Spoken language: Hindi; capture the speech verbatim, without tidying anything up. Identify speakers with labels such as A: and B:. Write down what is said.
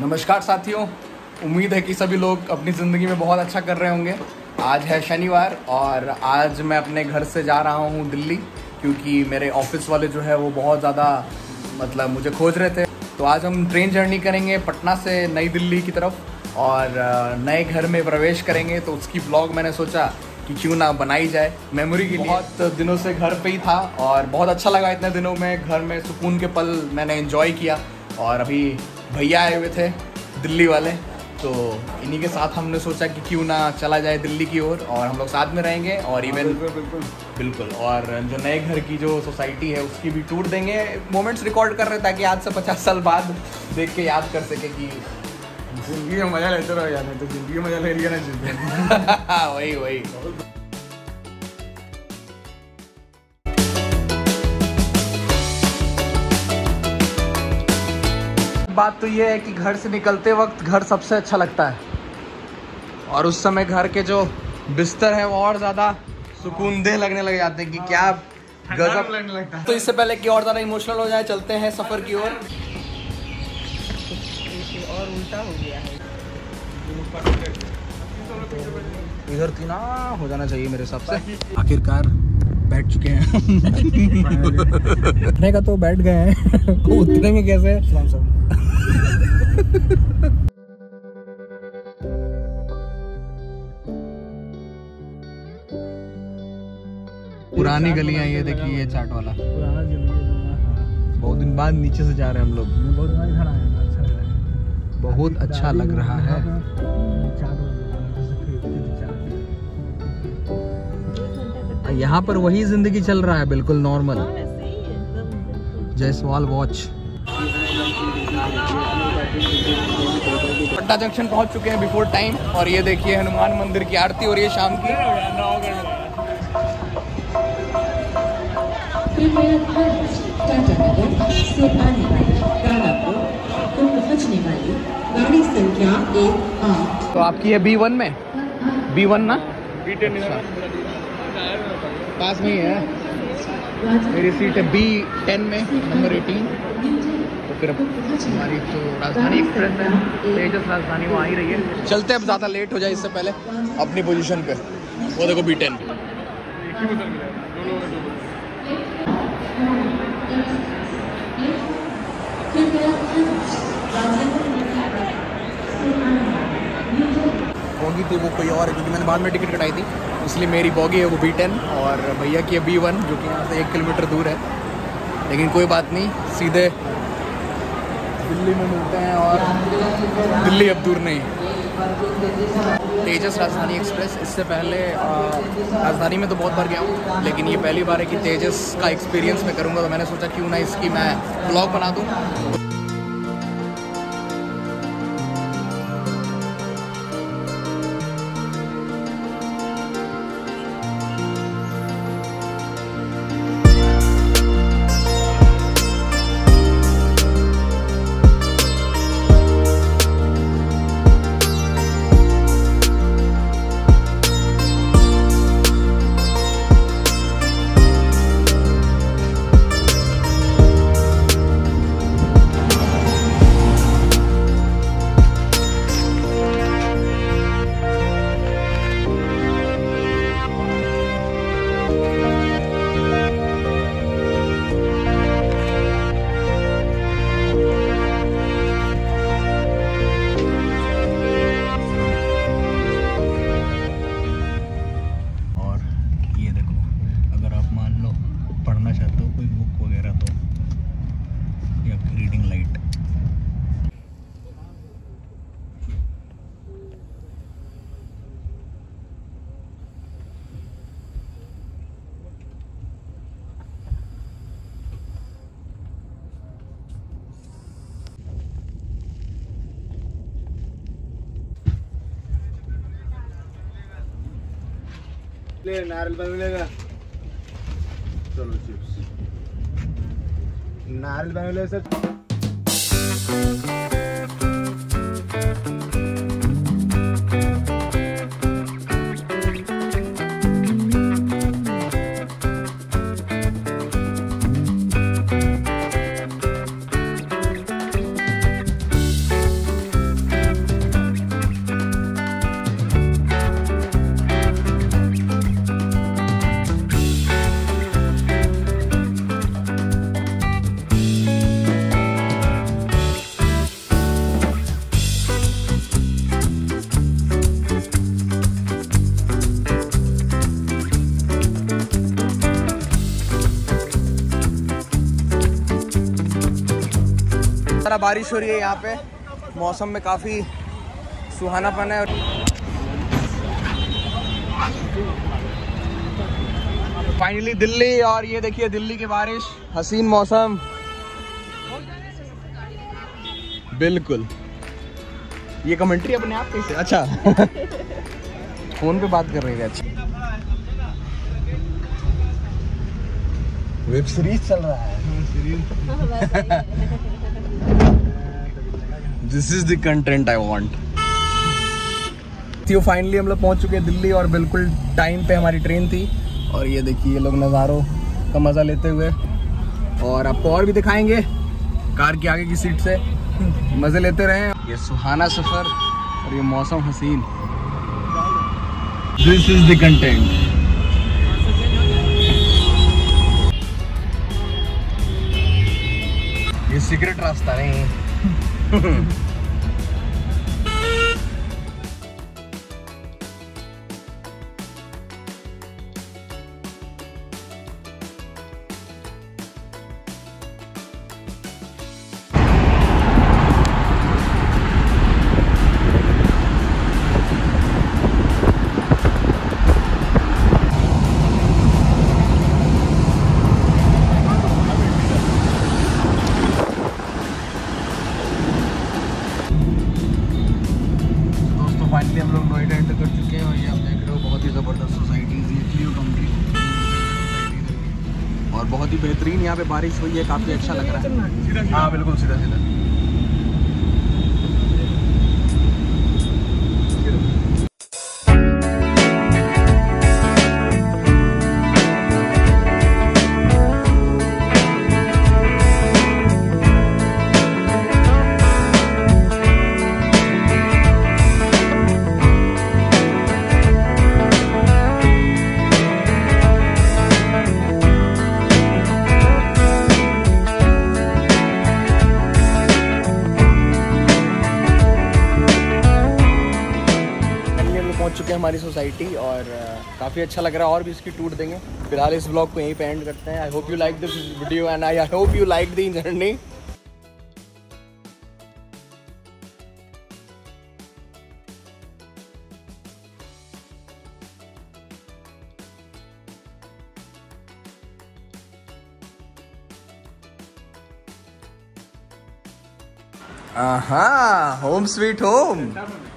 A: नमस्कार साथियों, उम्मीद है कि सभी लोग अपनी ज़िंदगी में बहुत अच्छा कर रहे होंगे। आज है शनिवार और आज मैं अपने घर से जा रहा हूँ दिल्ली, क्योंकि मेरे ऑफिस वाले जो है वो बहुत ज़्यादा मतलब मुझे खोज रहे थे। तो आज हम ट्रेन जर्नी करेंगे पटना से नई दिल्ली की तरफ और नए घर में प्रवेश करेंगे। तो उसकी ब्लॉग मैंने सोचा कि क्यों ना बनाई जाए मेमोरी के लिए। बहुत दिनों से घर पे ही था और बहुत अच्छा लगा। इतने दिनों में घर में सुकून के पल मैंने एंजॉय किया। और अभी भैया आए हुए थे दिल्ली वाले, तो इन्हीं के साथ हमने सोचा कि क्यों ना चला जाए दिल्ली की ओर और, और हम लोग साथ में रहेंगे। और इवन बिल्कुल बिल्कुल और जो नए घर की जो सोसाइटी है उसकी भी टूर देंगे। मोमेंट्स रिकॉर्ड कर रहे हैं ताकि आज से पचास साल बाद देख के याद कर सके कि
B: जिंदगी में मजा लेते रहो यार, तो जिंदगी में मजा ले लिया ना जिंदगी।
A: वही वही बात तो ये है कि घर से निकलते वक्त घर सबसे अच्छा लगता है और उस समय घर के जो बिस्तर है वो और ज़्यादा सुकूनदेह लगने लग जाते हैं कि क्या गजब लगने लगता है। तो इससे पहले कि और ज़्यादा इमोशनल हो जाए, चलते हैं सफ़र की ओर। और उल्टा हो गया है, इधर तीना हो जाना चाहिए मेरे हिसाब से। आखिरकार बैठ चुके हैं। बैठने का तो बैठ गए हैं, उतने में कैसे। पुरानी गलियां, ये देखिए ये चाट वाला बहुत दिन बाद नीचे से जा रहे हैं हम लोग। बहुत अच्छा लग रहा है। यहाँ पर वही जिंदगी चल रहा है, बिल्कुल normal. Jaiswal watch. Patna junction पहुंच चुके हैं बिफोर टाइम और ये देखिए हनुमान मंदिर की आरती हो रही है शाम की। से आने वाली दानापुर को पहुंचने वाली गाड़ी संख्या एक आठ। तो आपकी है बी वन में, बी वन ना बी टेन पास में ही है। मेरी सीट है बी टेन में, नंबर एटीन। तो फिर हमारी जो राजधानी एक्सप्रेस है, तेजस राजधानी, वो आ ही रही है। चलते अब ज़्यादा लेट हो जाए इससे पहले अपनी पोजीशन पे। वो देखो बी टेन। बॉगी थी वो कोई और है, क्योंकि मैंने बाद में टिकट कटाई थी, इसलिए मेरी बॉगी है वो बी टेन और भैया की है बी वन, जो कि यहाँ से एक किलोमीटर दूर है। लेकिन कोई बात नहीं, सीधे दिल्ली में मिलते हैं। और दिल्ली अब दूर नहीं। तेजस राजधानी एक्सप्रेस। इससे पहले राजधानी में तो बहुत बार गया हूँ, लेकिन ये पहली बार है कि तेजस का एक्सपीरियंस मैं करूँगा। तो मैंने सोचा क्यों ना इसकी मैं ब्लॉग बना दूँ।
B: ले नारियल पानी मिलेगा। चलो चिप्स, नारियल पानी मिलेगा सर।
A: सारा बारिश हो रही है यहाँ पे, मौसम में काफ़ी सुहानापन है। फाइनली दिल्ली, और ये देखिए दिल्ली की बारिश, हसीन मौसम। बिल्कुल, ये कमेंट्री अपने आप कैसे? अच्छा फोन पे बात कर रही है। अच्छा, वेब सीरीज चल रहा है। This is the content I want. तो फाइनली हम लोग पहुंच चुके हैं दिल्ली, और बिल्कुल टाइम पे हमारी ट्रेन थी। और ये देखिए ये लोग नज़ारों का मज़ा लेते हुए, और आपको और भी दिखाएंगे कार की आगे की सीट से। मज़े लेते रहे। ये सुहाना सफ़र और ये मौसम हसीन। This is the content. ये सीक्रेट रास्ता नहीं। फाइनली हम लोग नोएडा एंटर कर चुके हैं, और ये आप देख रहे हो बहुत ही ज़बरदस्त सोसाइटीज़, ये क्लियो काउंटी और बहुत ही बेहतरीन। यहाँ पे बारिश हुई है, काफ़ी अच्छा लग रहा है। हाँ बिल्कुल, सीधा सीधा। पहुंच चुके हैं हमारी सोसाइटी, और काफ़ी अच्छा लग रहा है, और भी इसकी टूर देंगे। फिलहाल इस ब्लॉग को यहीं पे एंड करते हैं। I hope you like this video and I hope you like the journey. आहा, होम स्वीट होम।